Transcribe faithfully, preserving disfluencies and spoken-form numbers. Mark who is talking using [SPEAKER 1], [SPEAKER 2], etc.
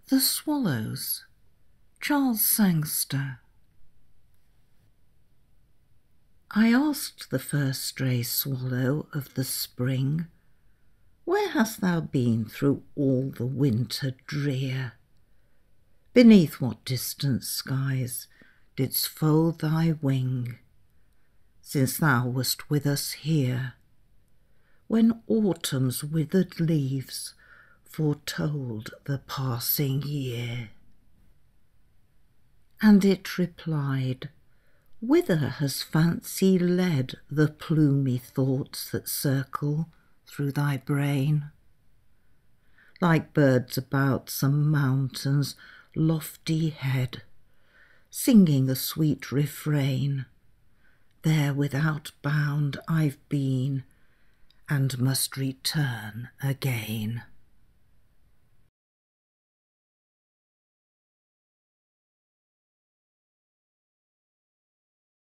[SPEAKER 1] The Swallows, Charles Sangster. I asked the first stray swallow of the spring, "Where hast thou been through all the winter drear? Beneath what distant skies didst fold thy wing, since thou wast with us here, when autumn's withered leaves foretold the passing year?" And it replied, "Whither has fancy led the plumy thoughts that circle through thy brain? Like birds about some mountain's lofty head, singing a sweet refrain, there without bound I've been, and must return again."